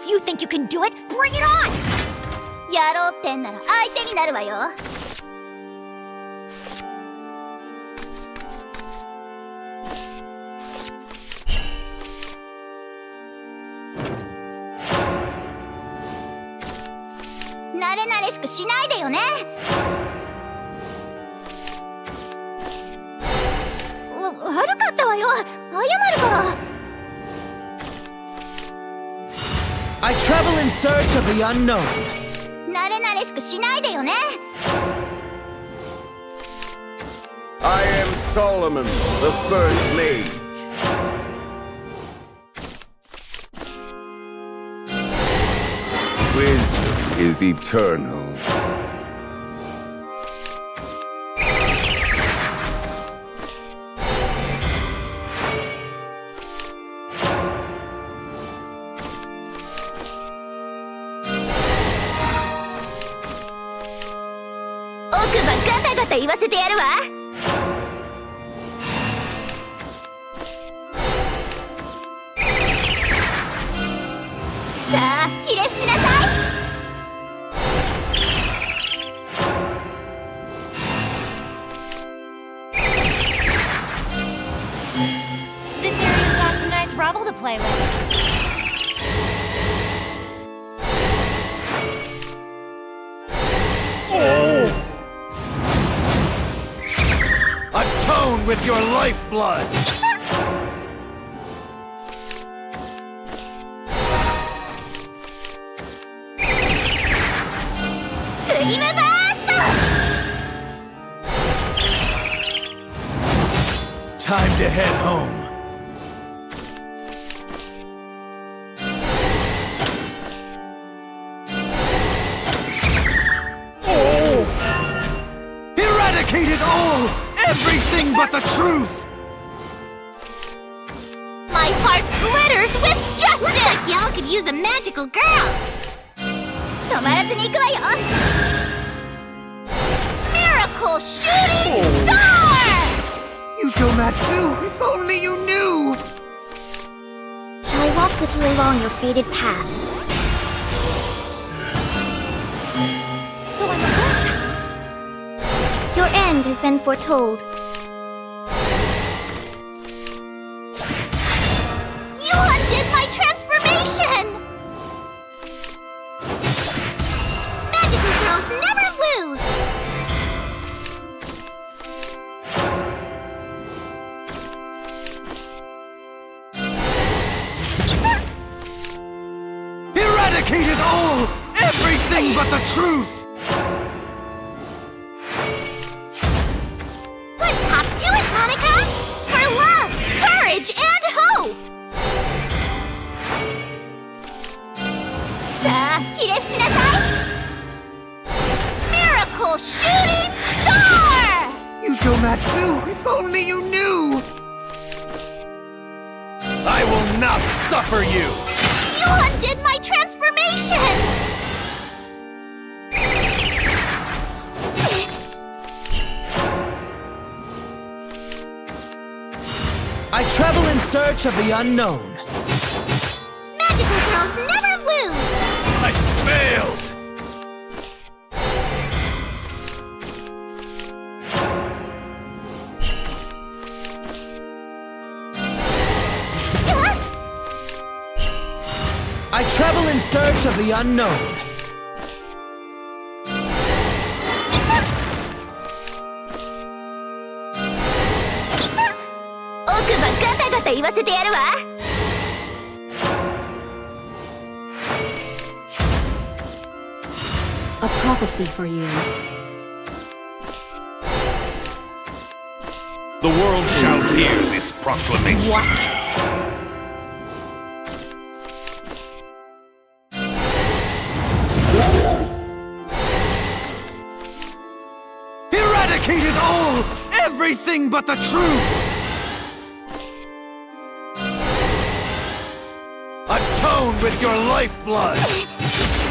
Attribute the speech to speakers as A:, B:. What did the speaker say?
A: You think you can do it? Bring it on! やろうってんなら相手になるわよ。慣れ慣れしくしないでよね。悪かったわよ。謝るから。
B: I travel in search of the unknown.
A: 慣れ慣れしくしないでよね。
C: I am Solomon, the first mage. Wisdom is eternal.
A: 奥歯ガタガタ言わせてやるわ。さあ、ひれ伏しなさい。
D: This area's got some nice rubble to play with.
E: Atone with your lifeblood!
A: クリームバースト。
E: Time to head home. Eradicate it all! Everything but the truth!
A: My heart glitters with justice! Looks like y'all could use a magical girl! 止まらずに行くわよ! Miracle Shooting Star!
E: You've done that too! If only you knew!
A: Shall I walk with you along your fated path? So I'm a Your end has been foretold. You undid my transformation! Magical girls never lose!
E: Eradicate it all! Everything but the truth!
A: Let's hop to it, Monica! For love, courage, and hope! さあ、ひれ伏しなさい! Miracle Shooting Star!
E: You've done that too! If only you knew! I will not suffer you!
A: You undid my transformation!
B: I travel in search of the unknown.
A: Magical girls never lose!
E: I failed!
B: I travel in search of the unknown.
F: A prophecy for you.
E: The world shall hear this proclamation.
A: What?
E: Eradicate it all! Everything but the truth! Atone with your lifeblood!